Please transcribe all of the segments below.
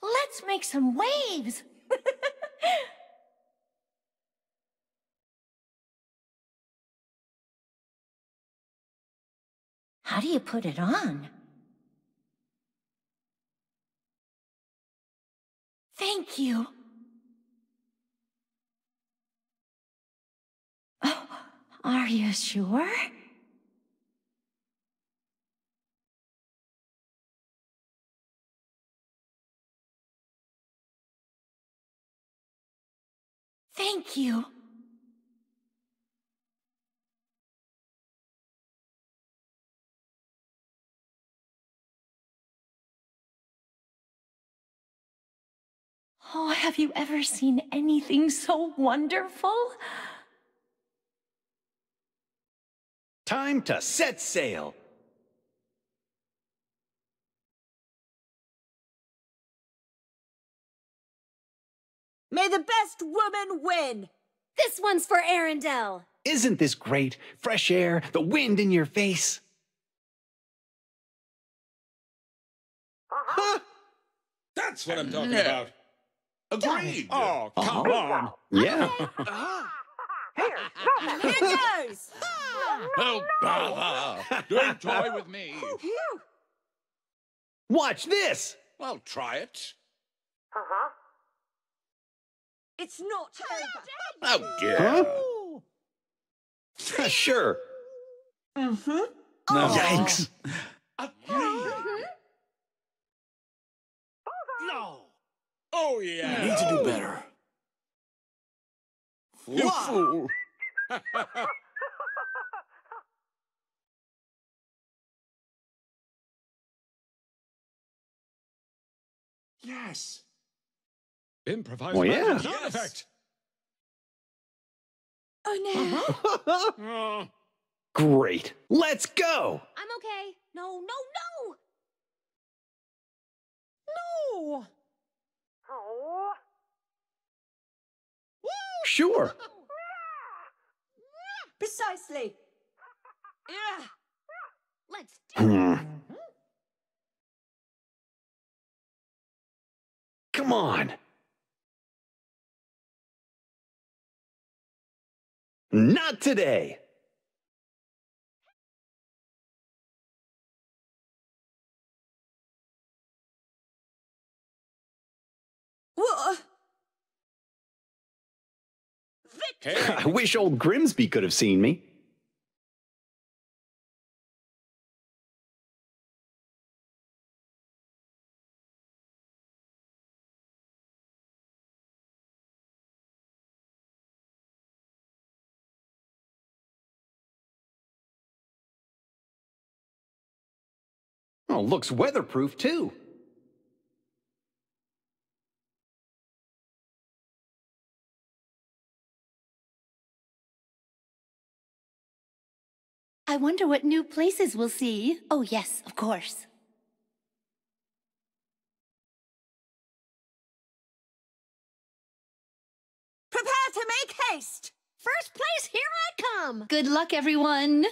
Let's make some waves. How do you put it on? Thank you. Oh, are you sure? Thank you. Oh, have you ever seen anything so wonderful? Time to set sail. May the best woman win! This one's for Arendelle. Isn't this great? Fresh air, the wind in your face. Huh? That's what I'm talking about. Agreed. Oh, come on. Yeah. Here goes! Oh, bother. Don't toy with me. Watch this. I'll try it. It's not over. Oh, dear. Huh? Sure. Yikes. Agreed. No. Oh, yeah. Need to do better. You fool. Yes. Improvise. Well, yeah. Sound effect. Oh no. Oh, Great. Let's go. I'm okay. No, no, no! No. Sure. Precisely. Let's do it. Come on. Not today. What? hey. I wish old Grimsby could have seen me. Oh, looks weatherproof too. I wonder what new places we'll see. Oh, yes, of course. Prepare to make haste. First place, here I come! Good luck, everyone.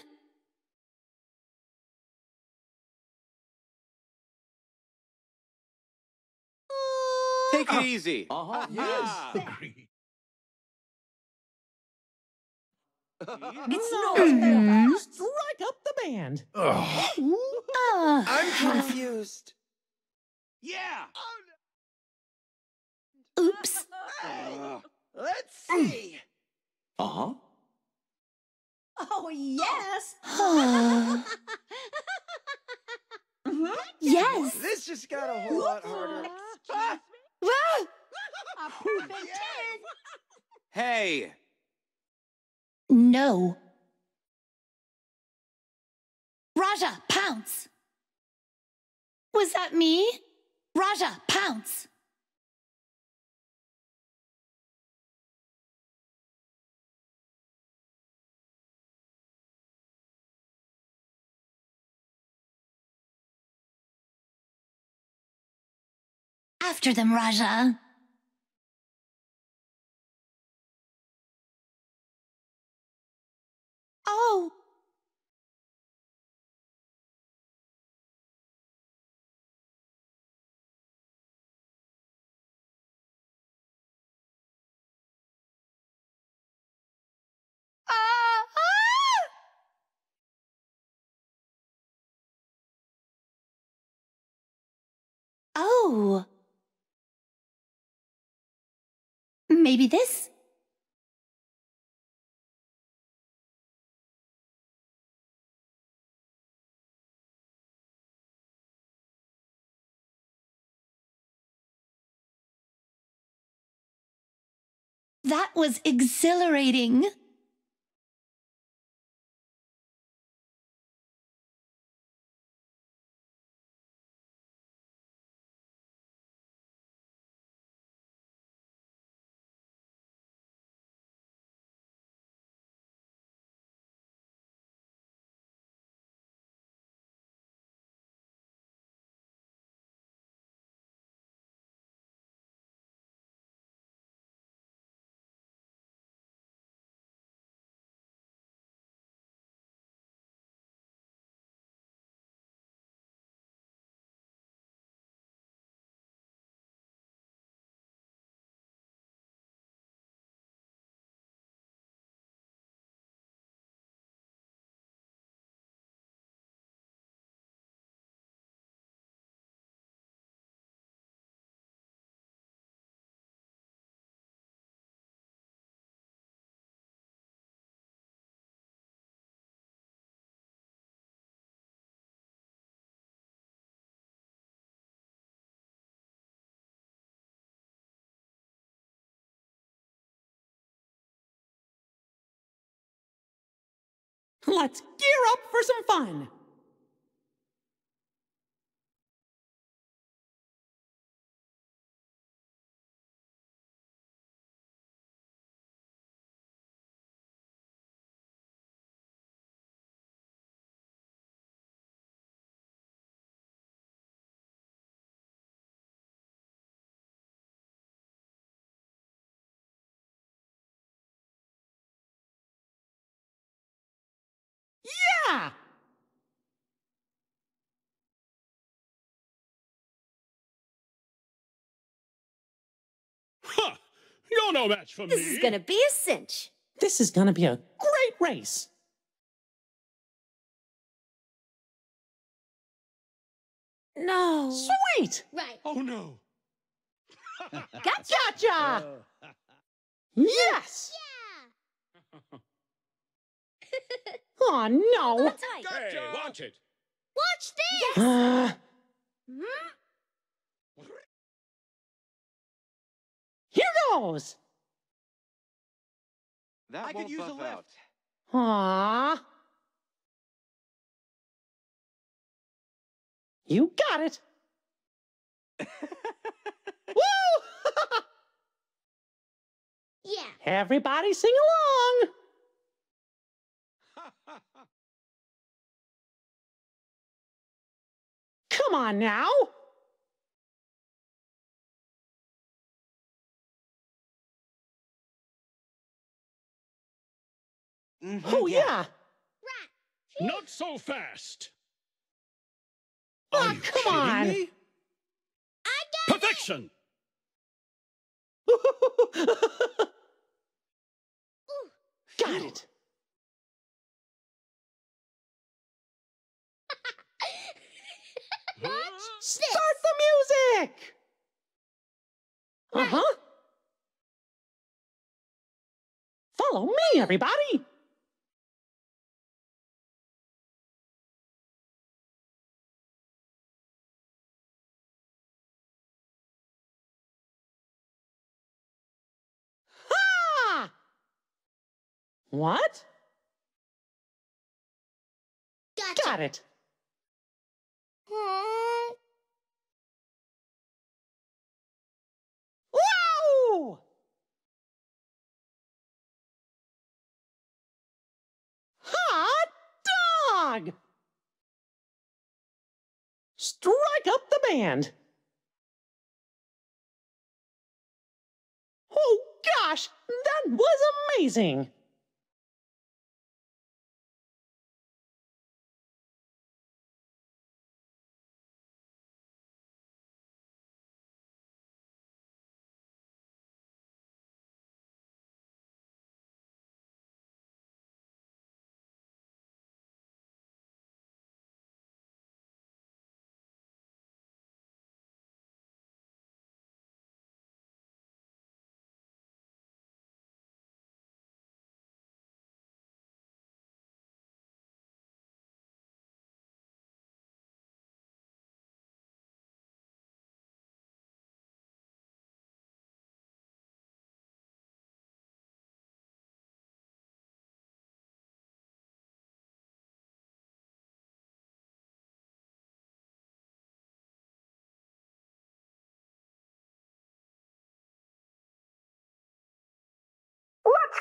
Take it easy. Yes. Agreed. It's not Mhm. over. Strike up the band. I'm confused. Yeah. Oops. Let's see. Uh-huh. Oh, yes. Yes. This just got a whole lot harder. A perfect 10. Hey. No. Raja, pounce. Was that me? Raja, pounce. After them, Raja. Oh. Oh. Maybe this? That was exhilarating. Let's gear up for some fun! Yeah! Huh! You're no match for me. This is gonna be a cinch. This is gonna be a great race! No. Sweet! Right. Oh no! Gotcha! Yes! Oh no! That's right. Hey, watch it! Watch this. Here goes! That I could won't use a buff lift. out. Aww. You got it! Woo! Yeah. Everybody sing along! Come on now! Oh yeah! Not so fast! Oh, come on! Me? Perfection! Got it! Start the music! Uh-huh. Follow me, everybody! Ha! What? Gotcha. Got it. Wow! Hot dog! Strike up the band. Oh gosh, that was amazing!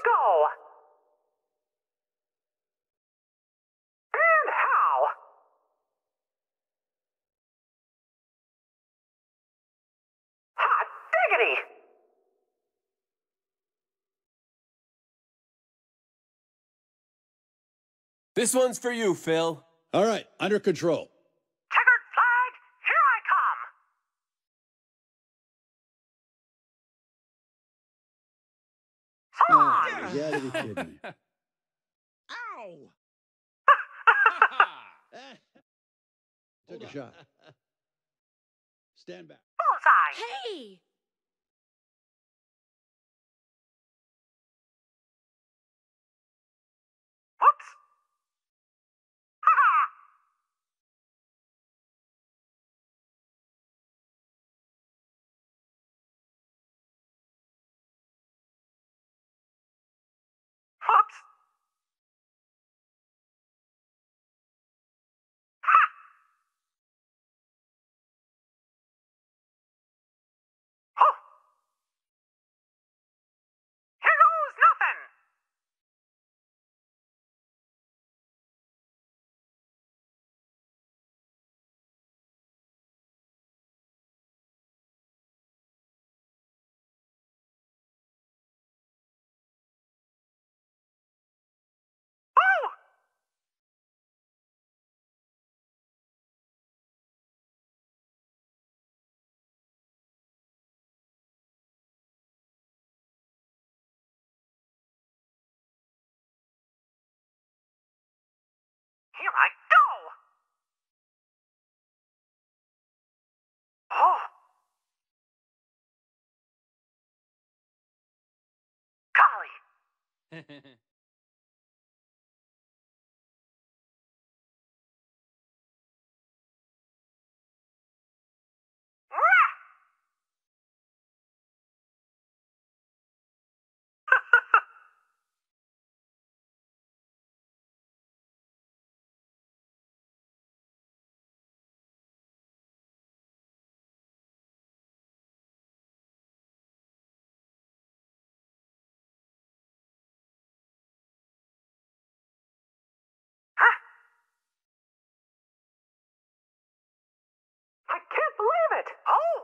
go. And how? Hot diggity! This one's for you, Phil. All right, under control. Checkered flag, here I come. Oh, you gotta be kidding me. Ow! Took a shot. Stand back. Bullseye. Hey! Whoops. Ha! Whoops. Ha! Oh. Here goes nothing. Oh! Here I go! Oh! Golly! Rah! Huh? I can't believe it! Oh!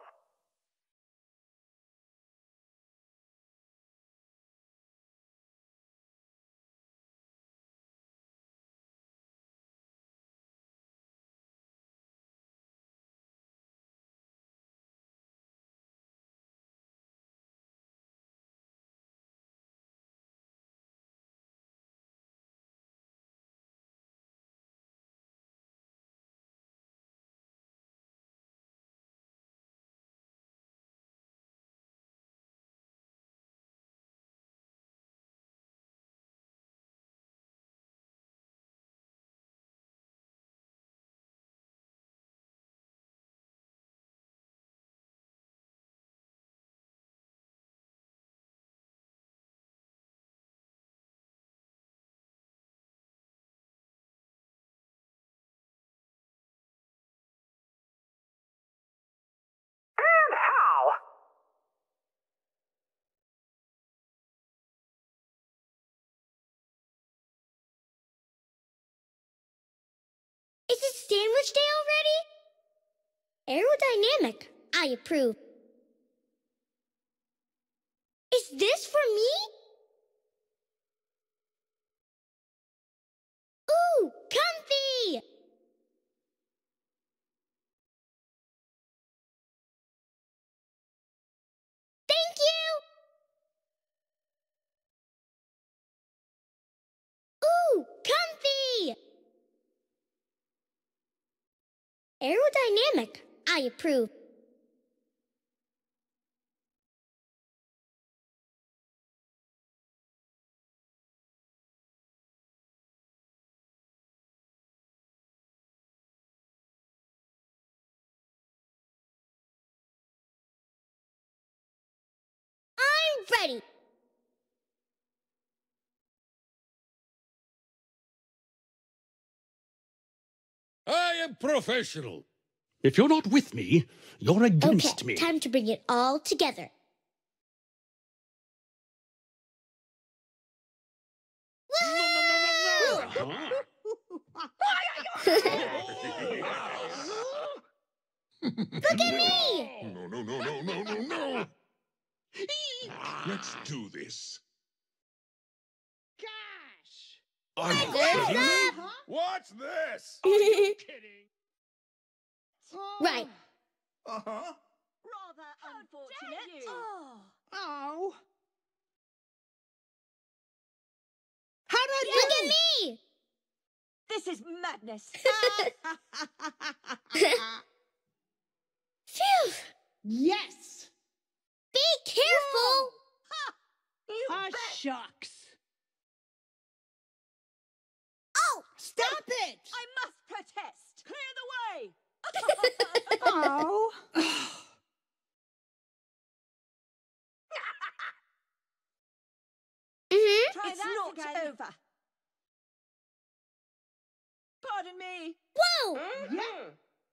And how? Is it sandwich day already? Aerodynamic. I approve. Is this for me? Ooh, comfy! Thank you! Ooh, comfy! Aerodynamic. I approve. I'm ready. I am professional. If you're not with me, you're against me. Time to bring it all together. Look at me! No, no, no, no, no, no, no! Let's do this. Thumbs up! What's this? Right. Rather unfortunate. Oh. How'd I do? Look at me! This is madness. Phew! Yes. Be careful! Ah, shucks. Oh! Stop it! I must protest. Clear the way. Oh. Try it's not over. Pardon me. Whoa! Yes.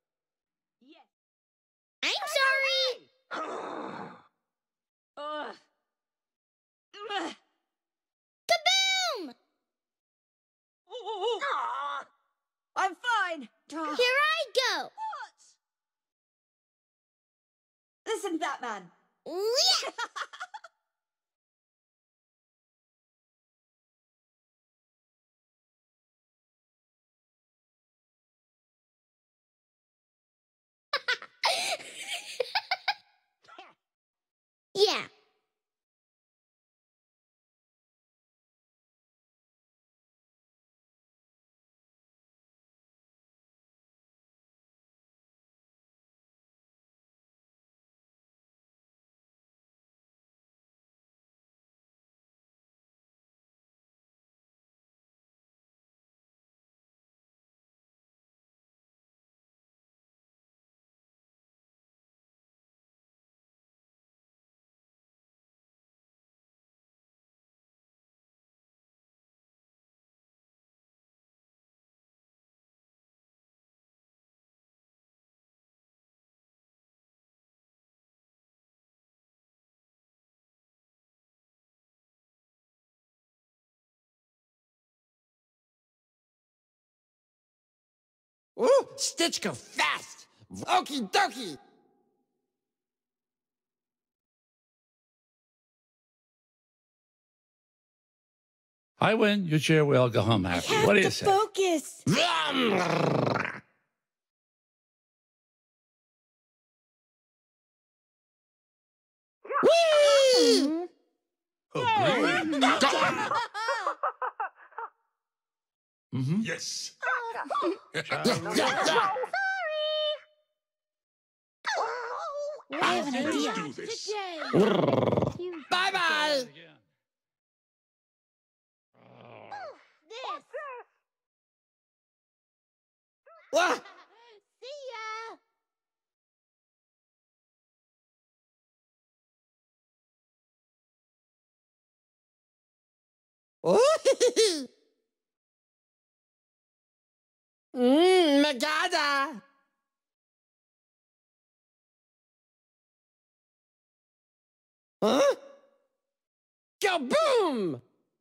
I'm sorry! Ugh. Kaboom! I'm fine. Here I go! What? Listen to that man. Yeah. Yeah. Ooh, Stitch go fast! Okie dokie! I win, you cheer, we all go home happy. What do you say? Focus. Whee! Yes. I have an idea. Let's do this. Bye-bye! Ah, See ya! ooh, Magada! Huh? Kaboom!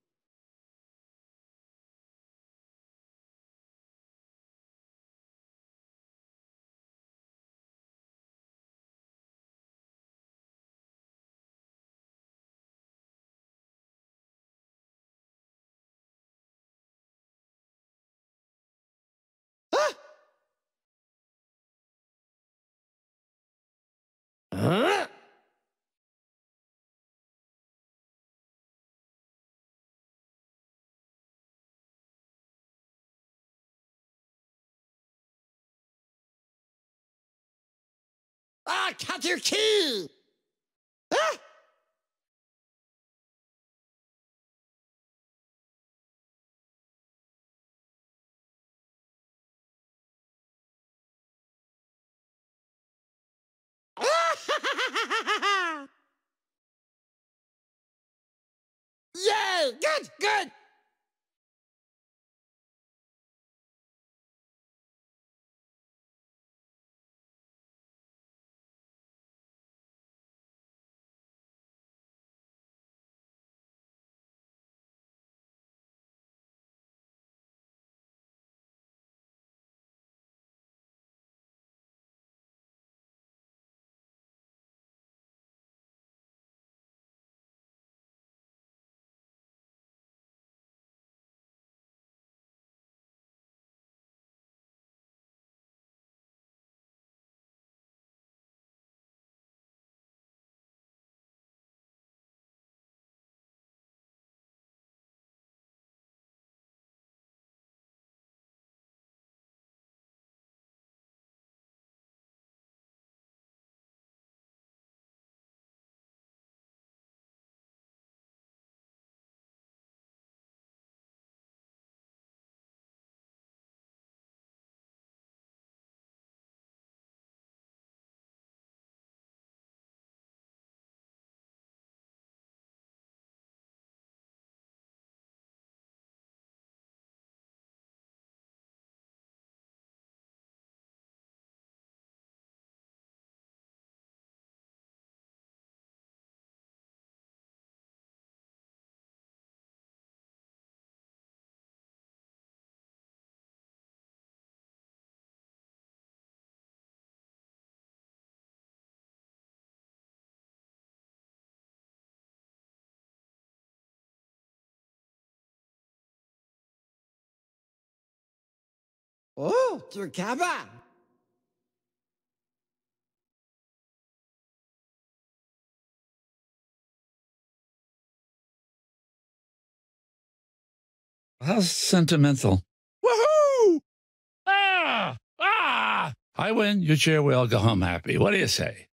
Huh? Ah, cut your key! Ah! Yay! Good, good! Oh, your cabin. How sentimental. Woohoo! Ah! Ah! I win, you cheer, we all go home happy. What do you say?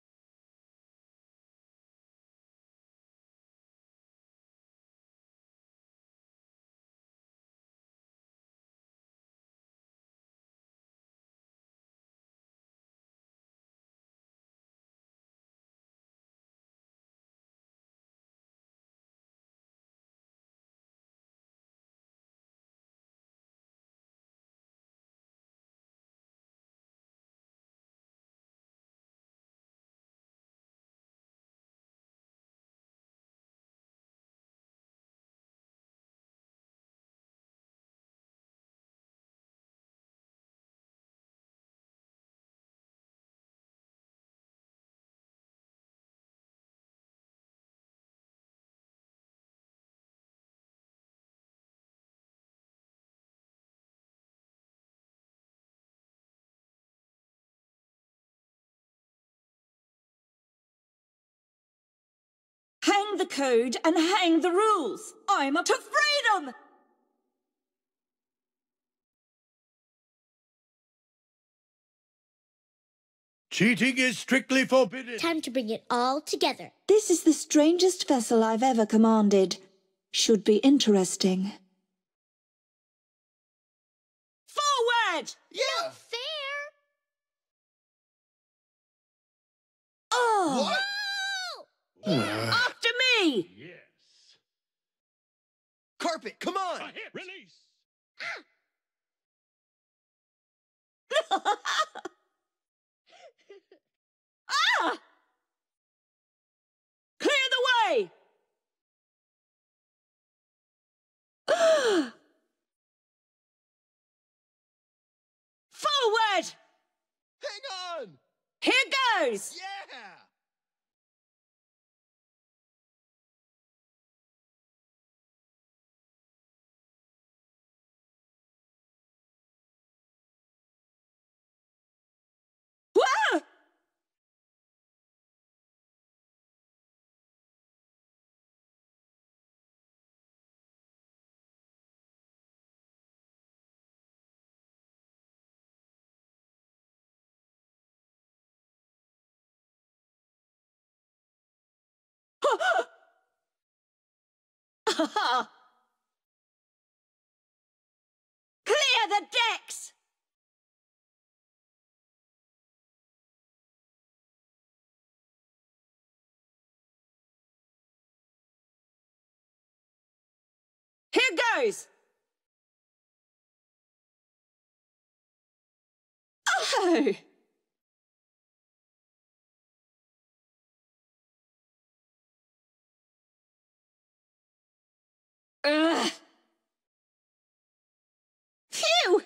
Hang the code and hang the rules. I'm up to freedom! Cheating is strictly forbidden. Time to bring it all together. This is the strangest vessel I've ever commanded. Should be interesting. Forward! No fair! Oh! No! After me! Yes. Carpet, come on. Release. Ah! Clear the way! Forward! Hang on. Here goes! Yeah. Whoa! Clear the decks! Here goes! Oh! Ugh. Phew!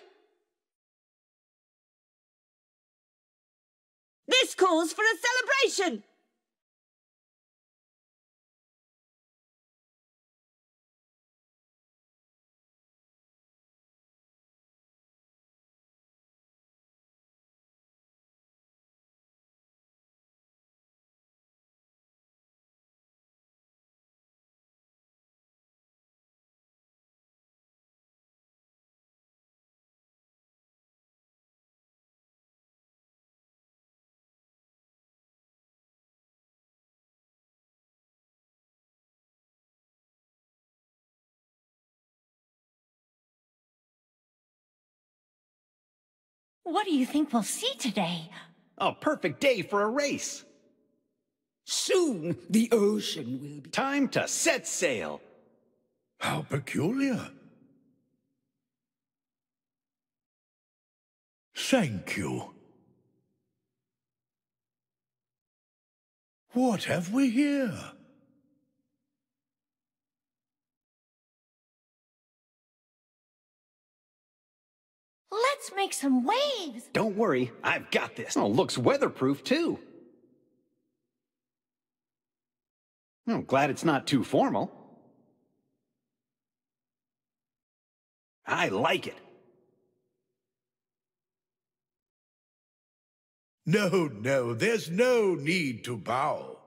This calls for a celebration! What do you think we'll see today? A perfect day for a race. Soon the ocean will be. Time to set sail. How peculiar. Thank you. What have we here? Let's make some waves. Don't worry, I've got this. Oh, looks weatherproof too. I'm glad it's not too formal. I like it. No, there's no need to bow.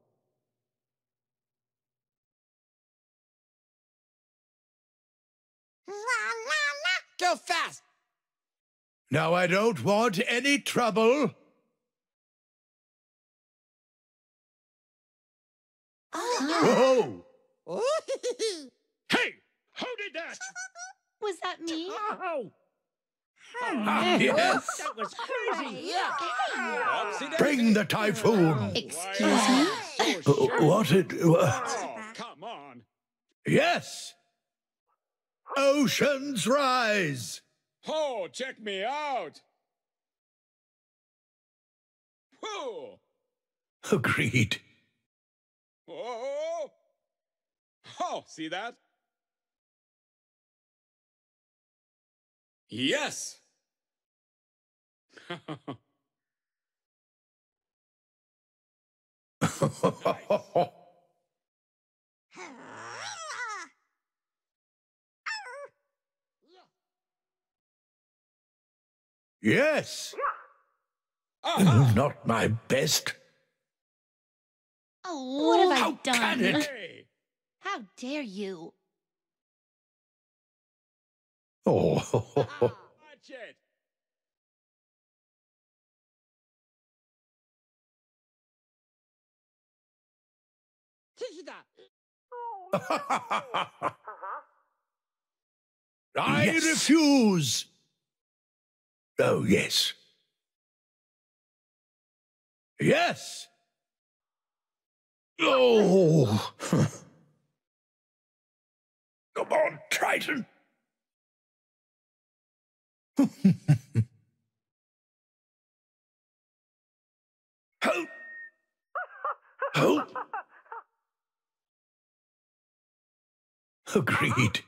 Go fast! Now I don't want any trouble. Whoa! Hey! Who did that? Was that me? Oh! Yes. That was crazy! Bring the typhoon. Excuse me? What it... Oh, come on! Yes! Oceans rise! Oh, check me out! Whoa! Agreed. Whoa! Oh, see that? Yes! Yes! Not my best. Oh, what have I How done? can it? Hey! How dare you? Oh, Watch it! I refuse. Oh, yes. Yes. Oh. Come on, Triton. Help! Help! Agreed.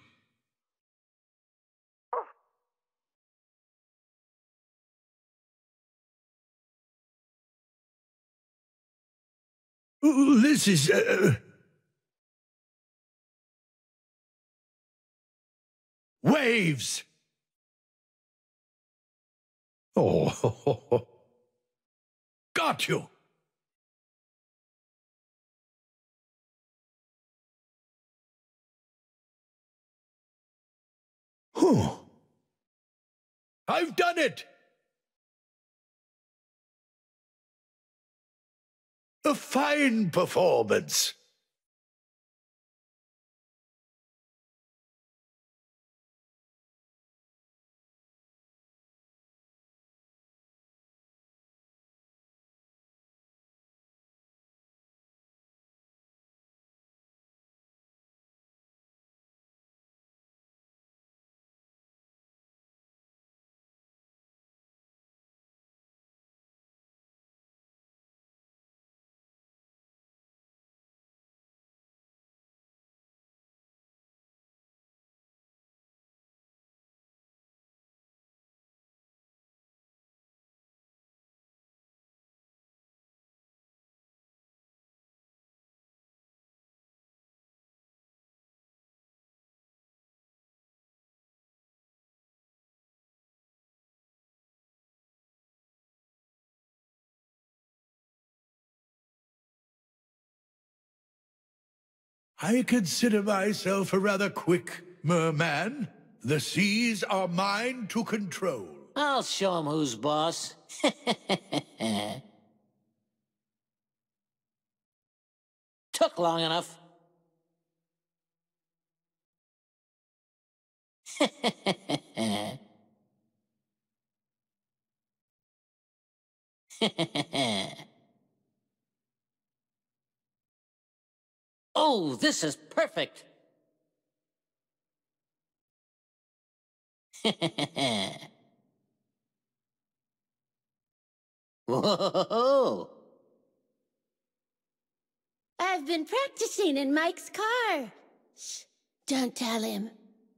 This is... waves! Oh, got you! I've done it! A fine performance. I consider myself a rather quick merman. The seas are mine to control. I'll show him who's boss. Took long enough. Oh, this is perfect. Whoa! I've been practicing in Mike's car. Shh, don't tell him.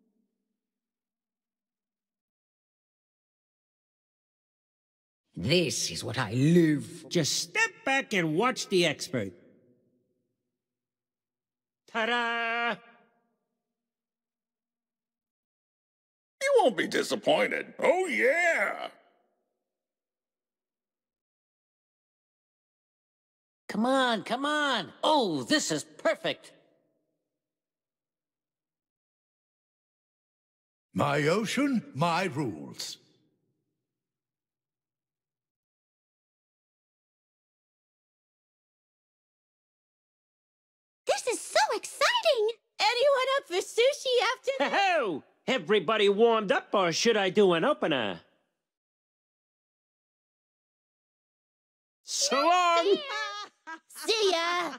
This is what I live. Just step back and watch the expert. Ta-da! You won't be disappointed. Oh, yeah! Come on, come on. Oh, this is perfect. My ocean, my rules. This is so exciting! Anyone up for sushi after this? Ho! Everybody warmed up, or should I do an opener? So long! See ya!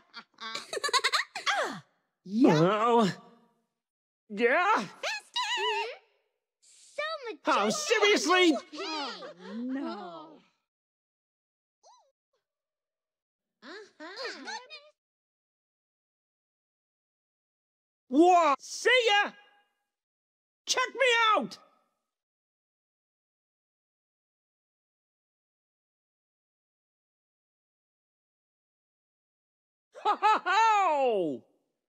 Oh. Yeah? Faster! So much. Oh, seriously? No. What? See ya! Check me out! Ho ho ho!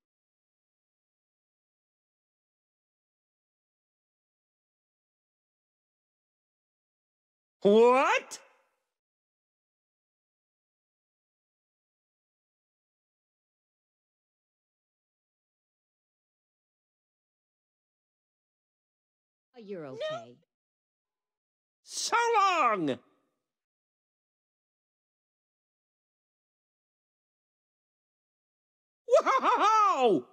What? You're okay. So long! Whoa!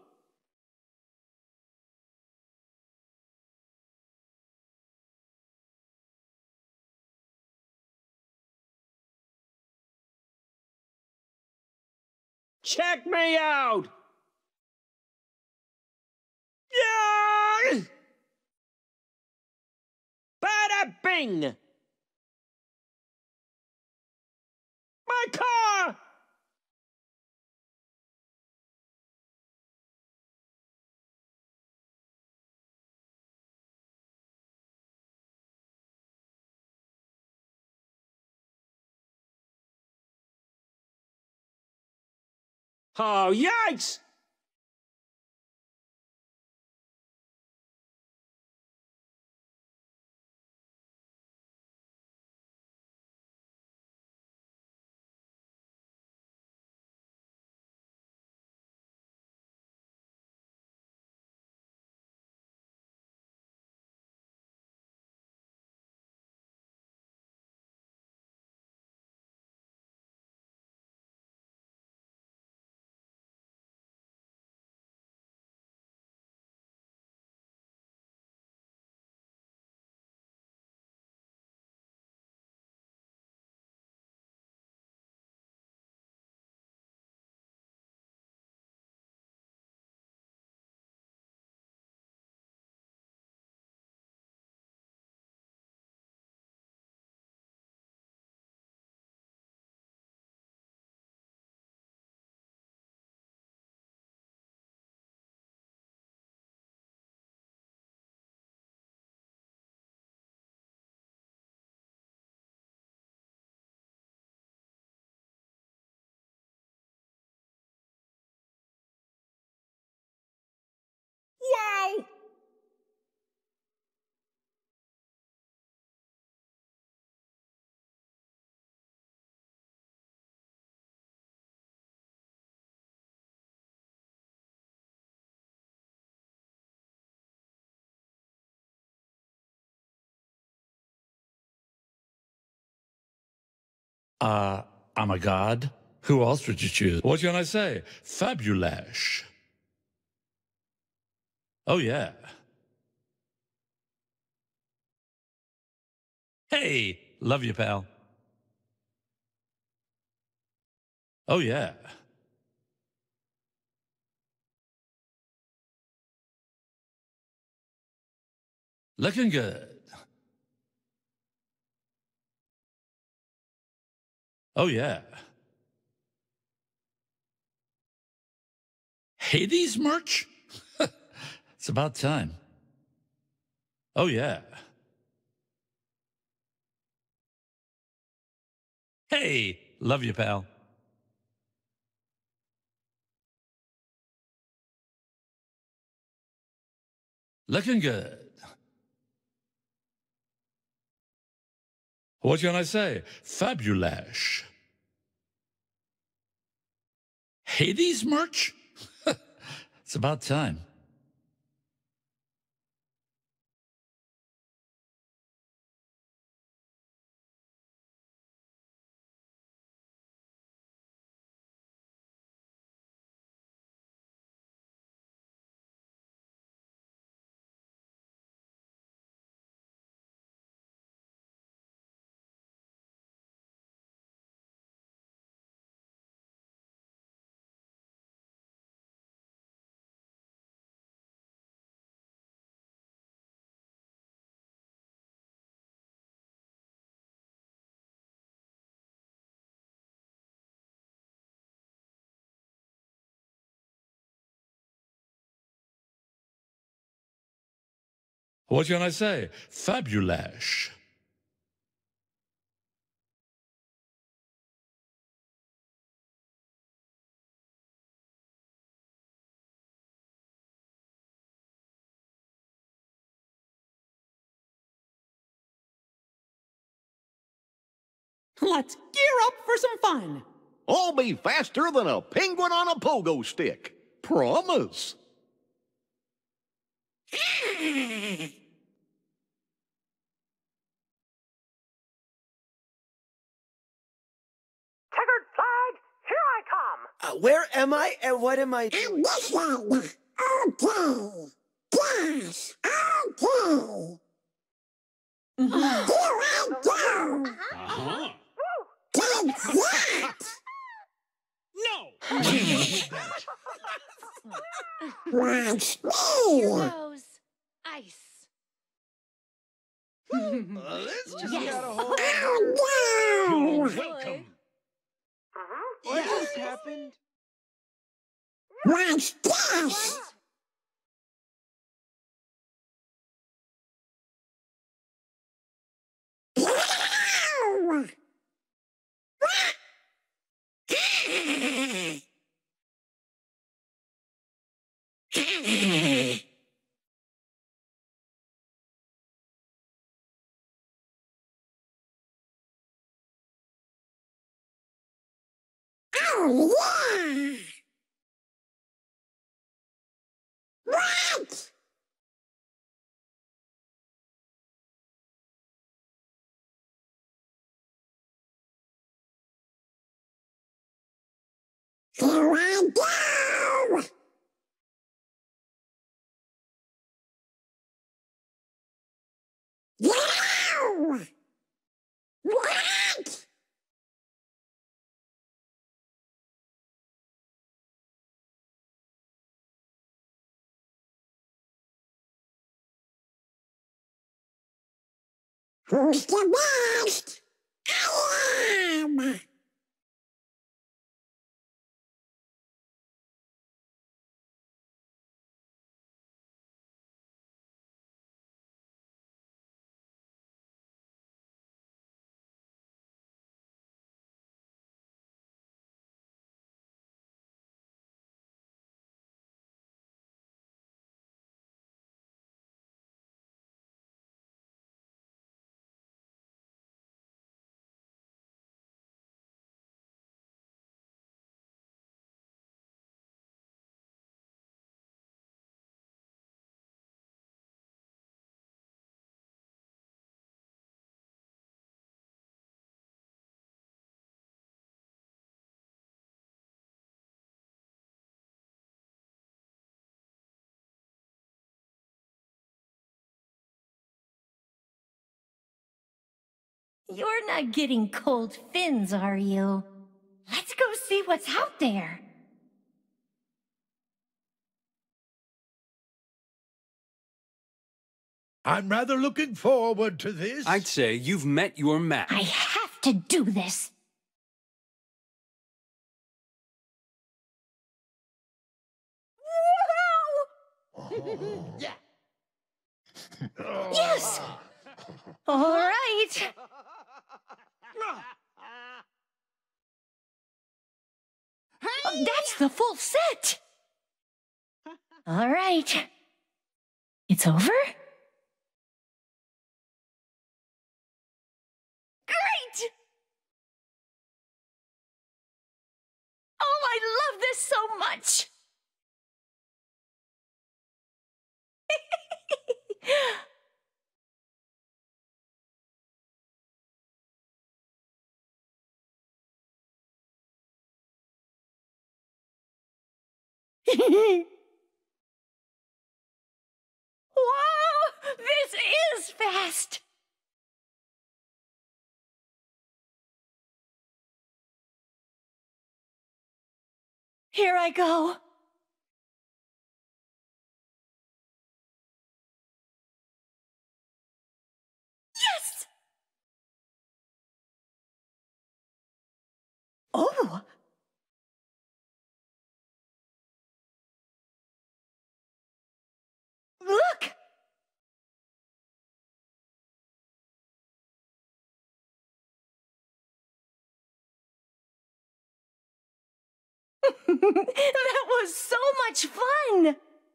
Check me out! Yeah! Bada bing! My car! Oh, yikes! Wow! I'm a god. Who else would you choose? What can I say? Fabulash. Oh, yeah. Hey, love you, pal. Oh, yeah. Looking good. Oh, yeah. Hades merch? It's about time. Oh, yeah. Hey, love you, pal. Looking good. What can I say? Fabulash. Hades merch? It's about time. What can I say? Fabulash. Let's gear up for some fun. I'll be faster than a penguin on a pogo stick. Promise. Checkered flag, here I come. Where am I and what am I doing? This one. Okay. Yes. Okay. Here I go. Uh-huh. Take that. No! Watch me. Heroes. Ice. This just got a whole... Oh, no. You're welcome. What just happened? Watch this. Ow. Oh, yeah! What? Here I go! Wow! What? Who's the best? I am! You're not getting cold fins, are you? Let's go see what's out there. I'm rather looking forward to this. I'd say you've met your match. I have to do this. Yeah. Yes! All right. That's the full set. All right. It's over? Great! Oh, I love this so much. Wow, this is fast. Here I go. Yes! Oh! Look! That was so much fun!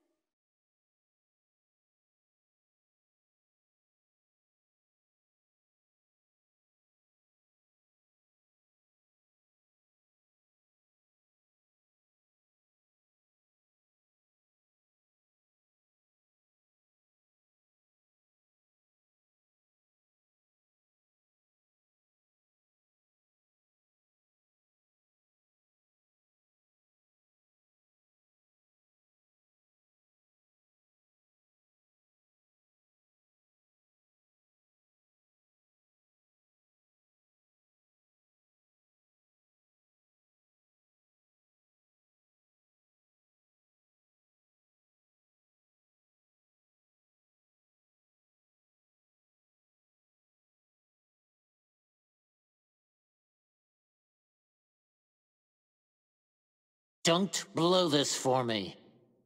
Don't blow this for me.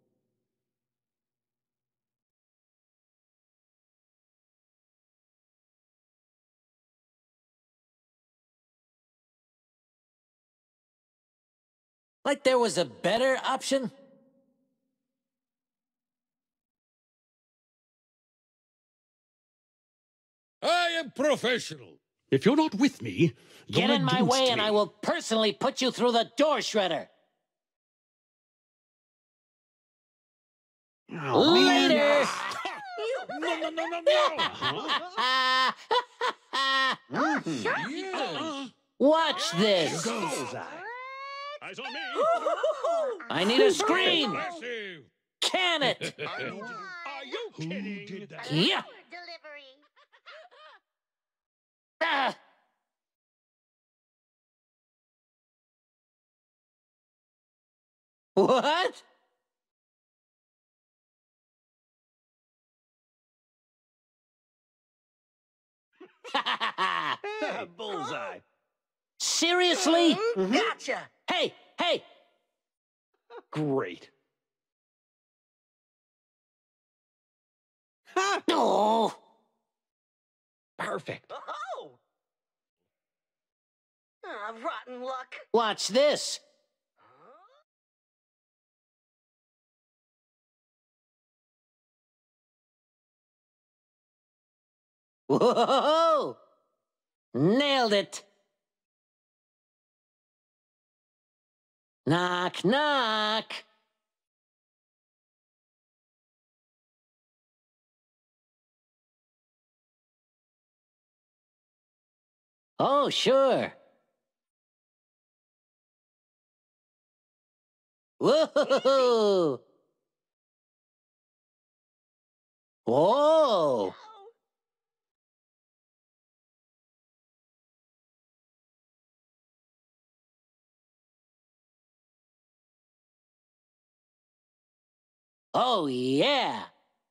Like there was a better option? I am professional. If you're not with me, you're Get in my against way me. and I will personally put you through the door shredder. Oh, Later! No. Watch this. Eyes on me. I need a screen. Massive. Can it? Are you kidding? Yeah. Ah. What? Bullseye. Seriously? Gotcha. Hey, hey! Great. Oh! Perfect. Oh! Rotten luck. Watch this. Whoa! Nailed it. Knock, knock. Oh, sure. Whoa! Whoa! Oh, yeah.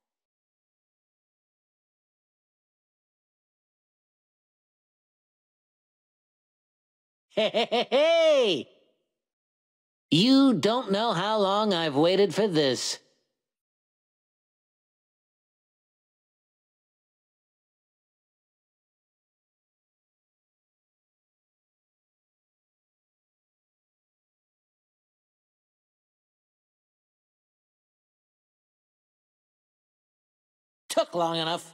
Hey, hey, hey, hey! You don't know how long I've waited for this. Took long enough.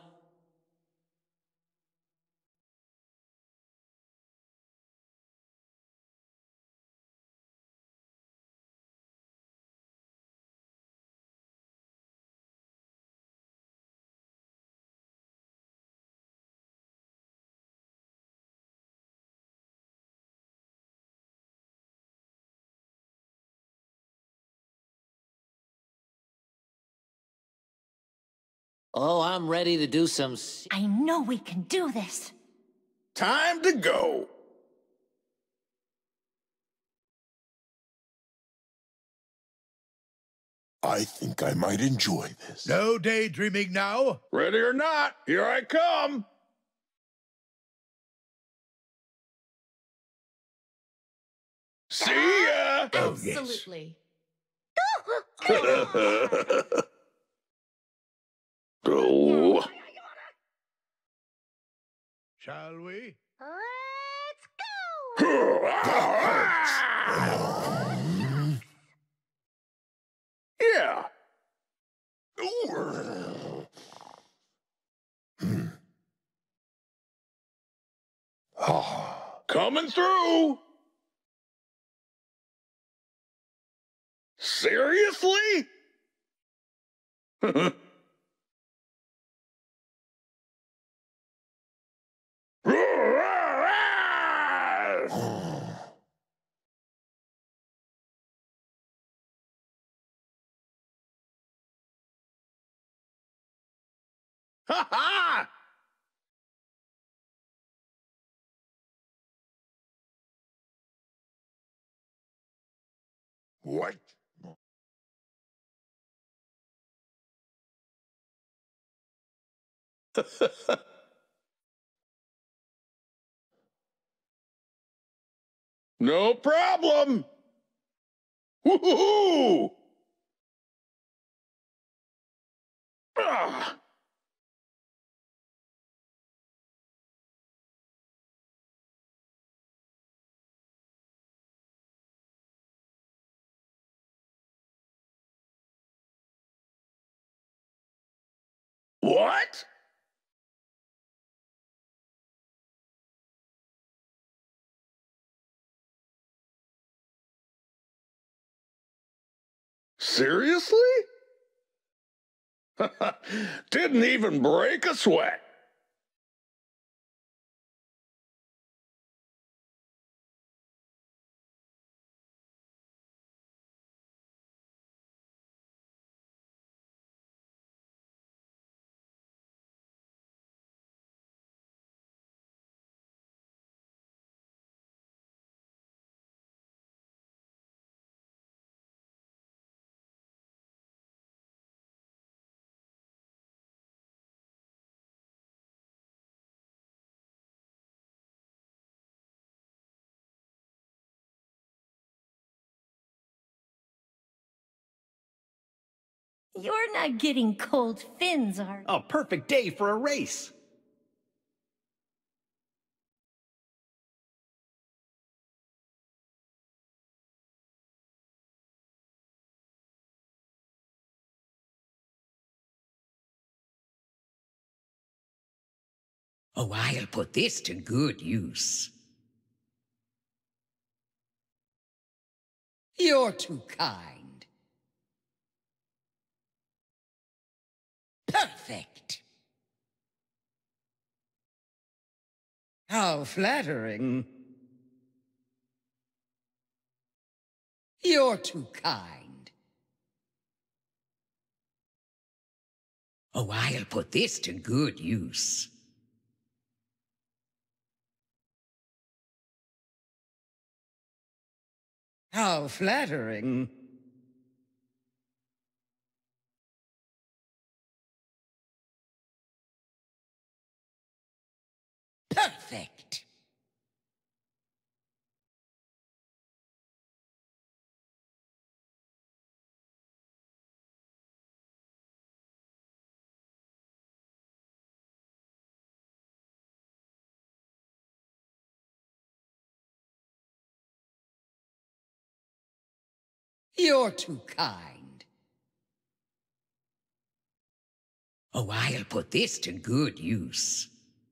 Oh, I'm ready to do some... I know we can do this. Time to go. I think I might enjoy this. No daydreaming now. Ready or not, here I come. See ya! Absolutely. Oh. Shall we? Let's go! Yeah. Coming through. Seriously? Ha ha! What? No problem. Woohoo! Ah. What? Seriously? Didn't even break a sweat. You're not getting cold fins, are you? A perfect day for a race. Oh, I'll put this to good use. You're too kind. Perfect. How flattering. You're too kind. Oh, I'll put this to good use. How flattering. Perfect. You're too kind. Oh, I'll put this to good use.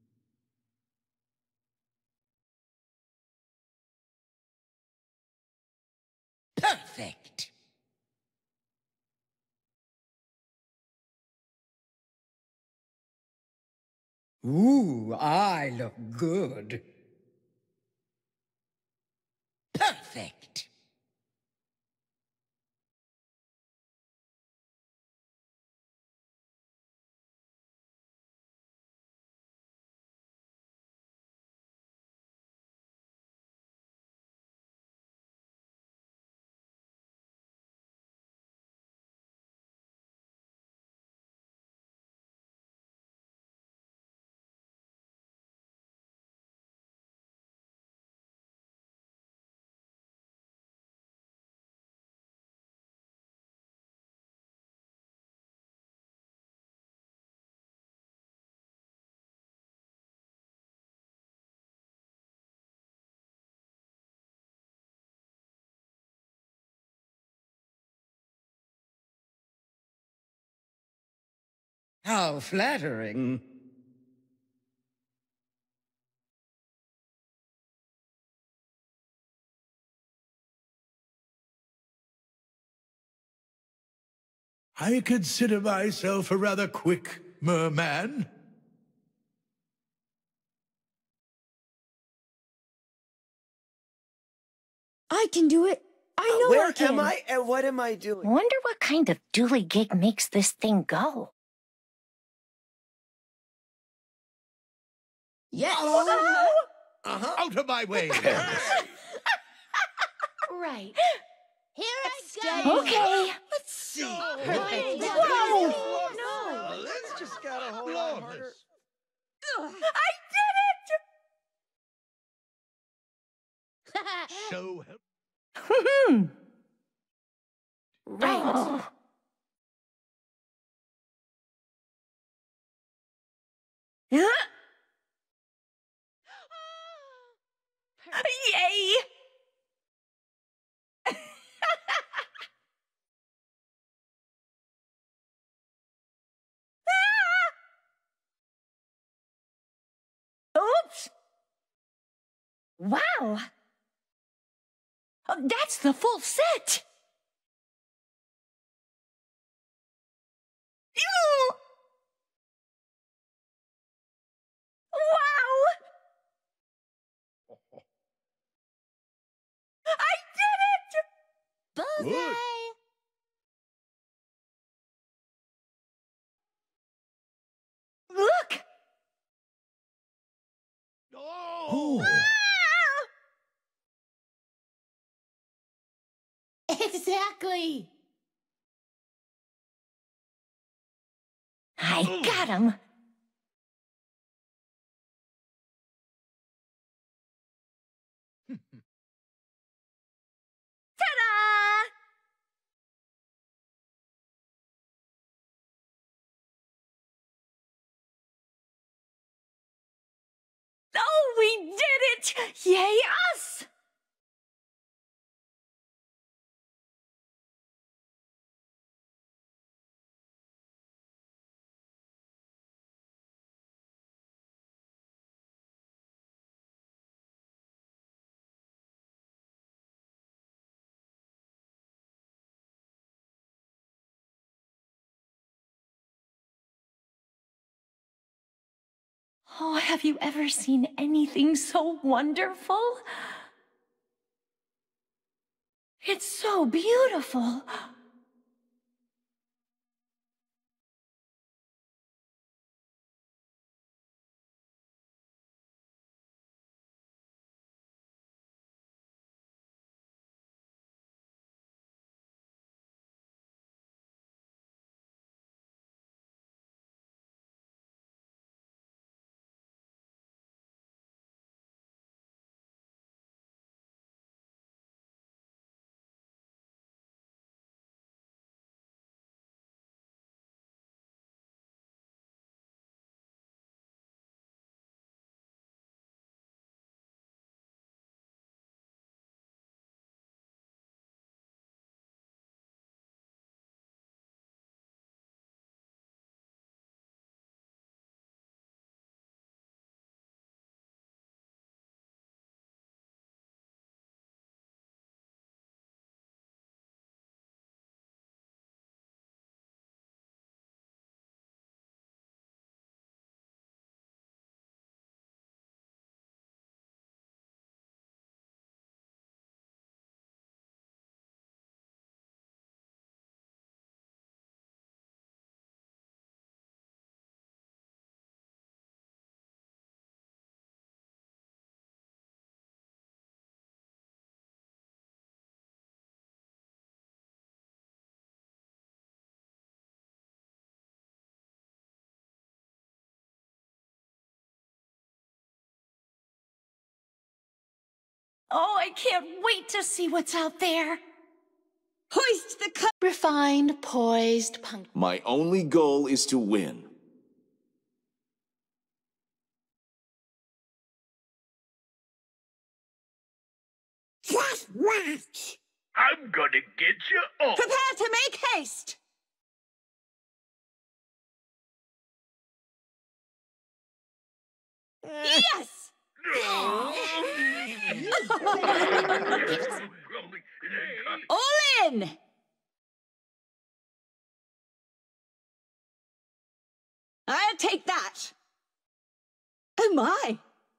Perfect. Ooh, I look good. Perfect. How flattering. I consider myself a rather quick merman. I can do it. I know Where I can. am I and what am I doing? Wonder what kind of dually gig makes this thing go. Yes. Out of my way. Right. Here I go. Okay. Let's see. Whoa! No. Let's just got a whole lot harder. I did it! So help. Right. Oh. Yeah. Yay! Oops! Wow! Oh, that's the full set! Ew! Wow! I did it! Bullseye. Look! Oh. Exactly. I got him. Ta-da! Oh, we did it! Yay us! Oh, have you ever seen anything so wonderful? It's so beautiful. Oh, I can't wait to see what's out there. Hoist the cup. Refined, poised, punctual. My only goal is to win. Just watch. I'm gonna get you all. Prepare to make haste. Yes! All in! I'll take that. Oh my!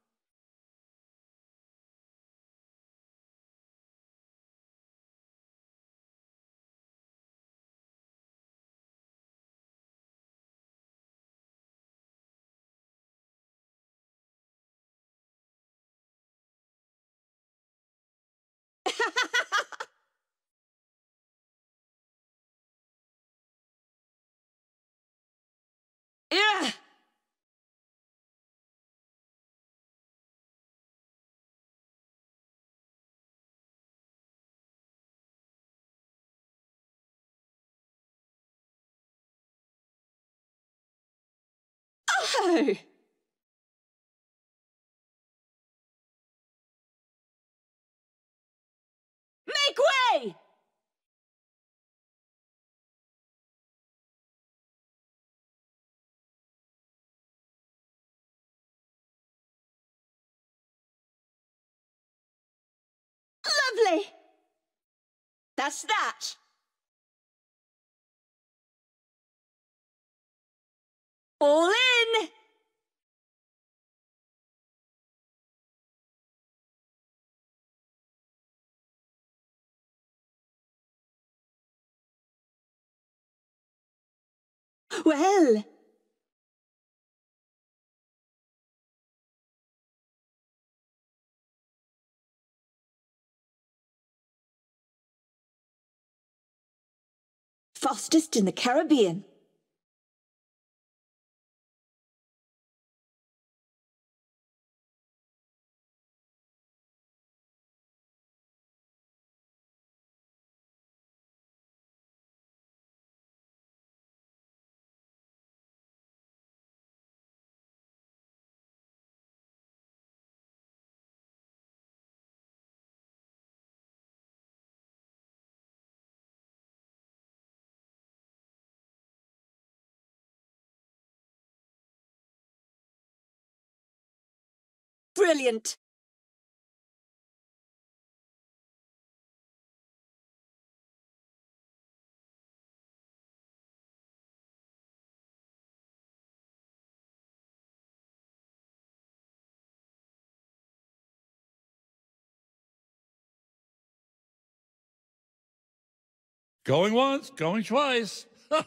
Yeah. Oh! Make way! Lovely! That's that. All in! Well... Fastest in the Caribbean. Brilliant. Going once, going twice.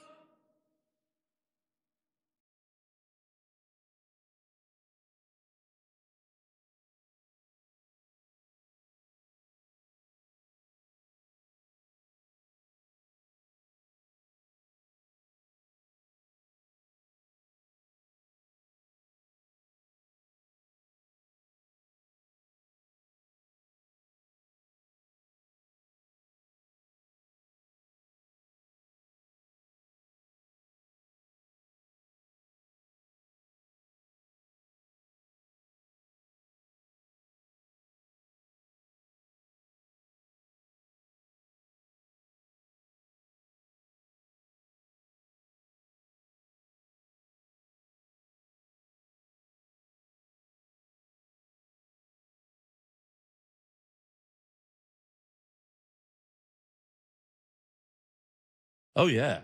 Oh, yeah.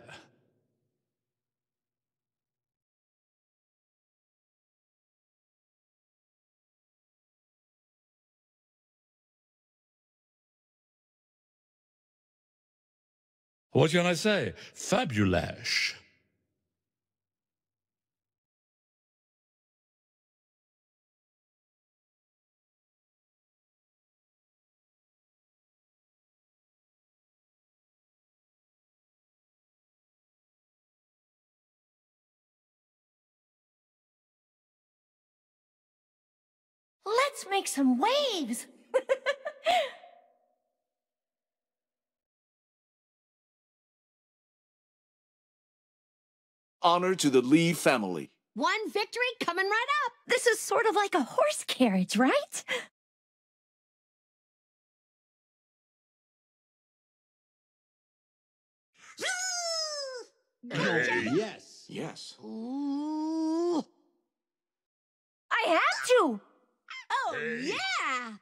What can I say? Fabulash. Let's make some waves. Honor to the Lee family. One victory coming right up. This is sort of like a horse carriage, right? Yes. Yes. I have to! Oh, yeah!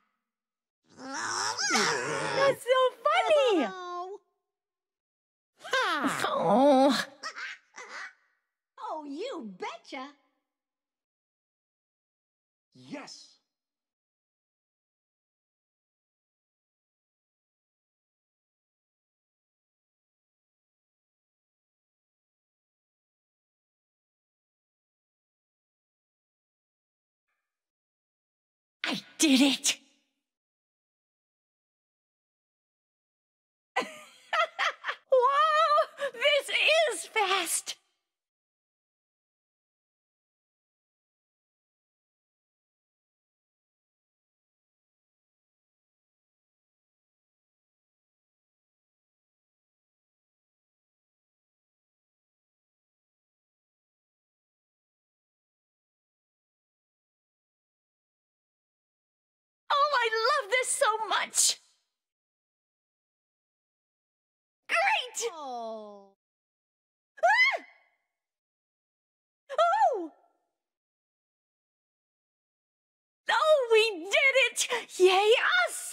That's so funny! Oh. Oh, you betcha! Yes. I did it! Whoa! This is fast! Oh, I love this so much! Great! Oh. Ah! Oh! Oh, we did it! Yay us!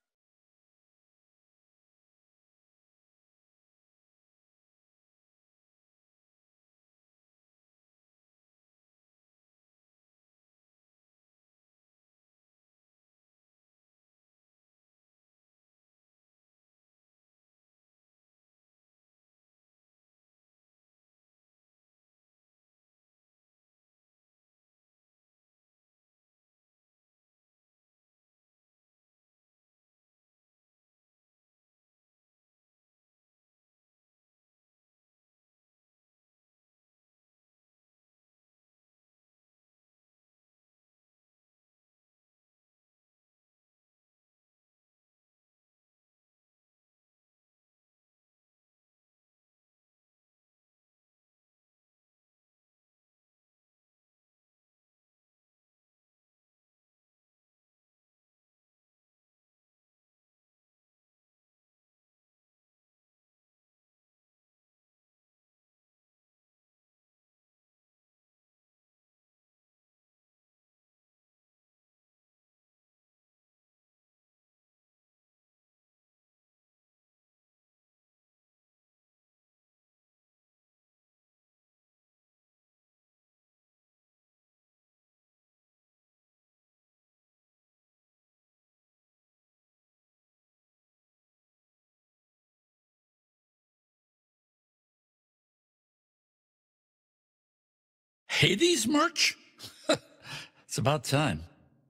Hades merch? It's about time.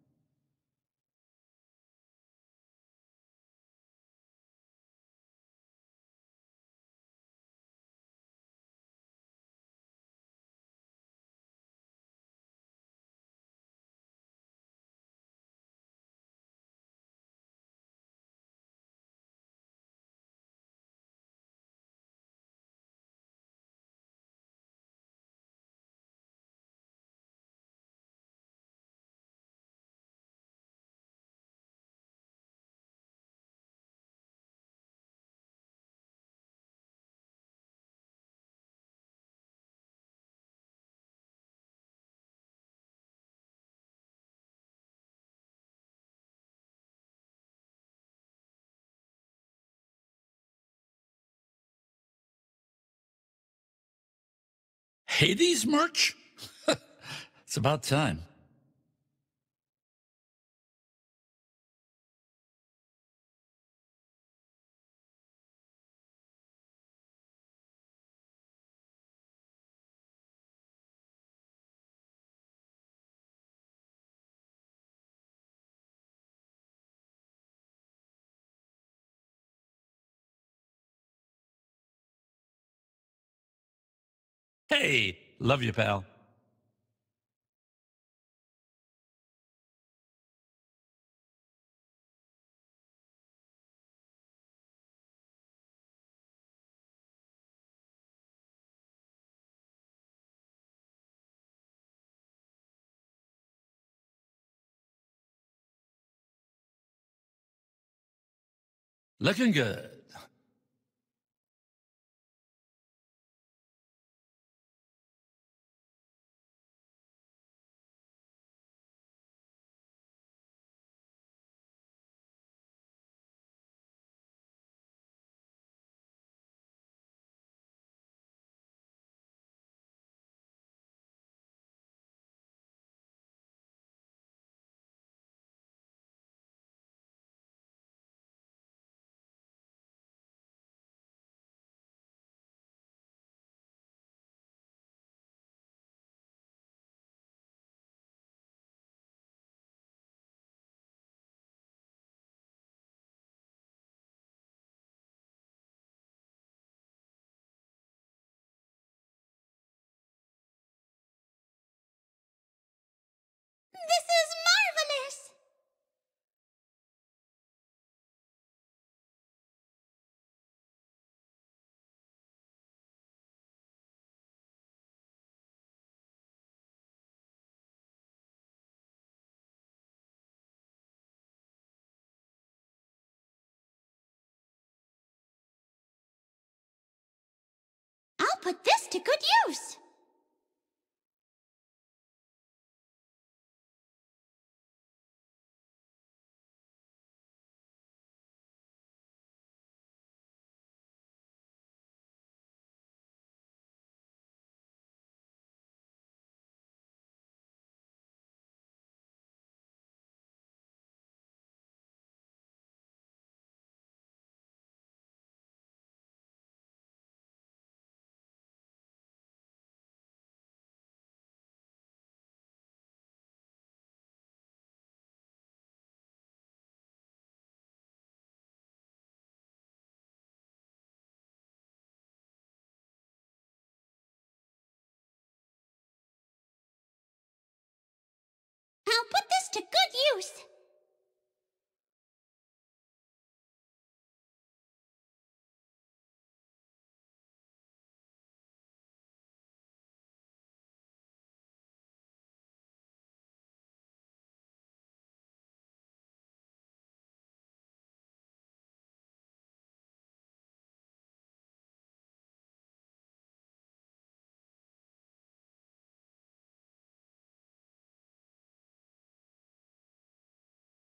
Hades merch? It's about time. Hey, love you, pal. Looking good. put this to good use. I'll put this to good use.